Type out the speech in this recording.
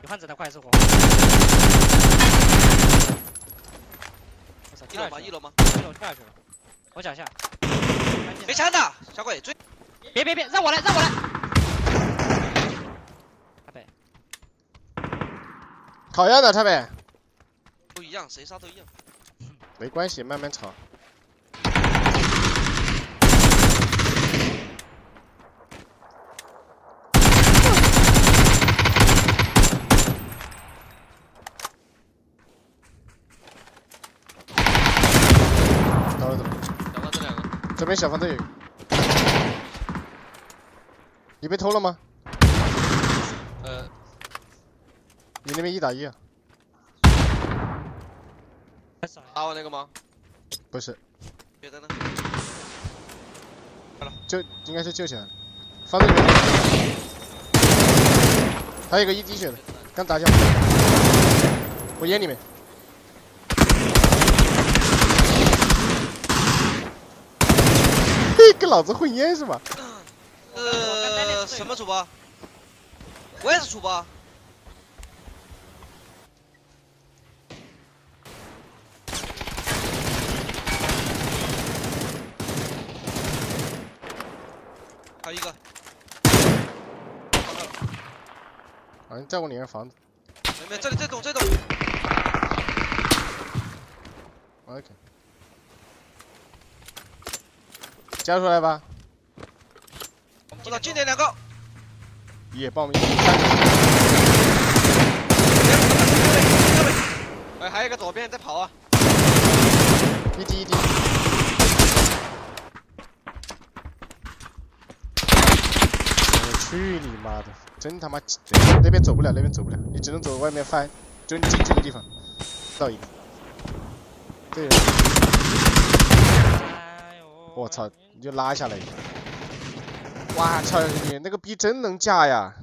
有换子弹，快死我！我操， 一楼吗？一楼吗？ 一楼跳下去了，我脚下。 没枪的，小鬼追！ 别，让我来！台北， 烤鸭的台北。 都一样，谁杀都一样。 没关系，慢慢炒。 这边小房子有一个，你被偷了吗？你那边1打1啊？ 打我那个吗？ 不是， 别的呢？ 好了，应该是救起来了，房子里面，还有一个1滴血的，刚打架，我烟里面。 跟老子混烟是吧？ 什么主播？我也是主播。还有一个。 好像在我里面房子。 没，这栋。 OK。 加出来吧！ 我操，近点2个！ 也报名。 哎，还有一个左边在跑啊！ 一滴。我去你妈的！真他妈挤！那边走不了，你只能走外面翻，就你进这个地方，到一个。这人，我操！ 你就拉下来一下！哇操，你那个逼真能架呀！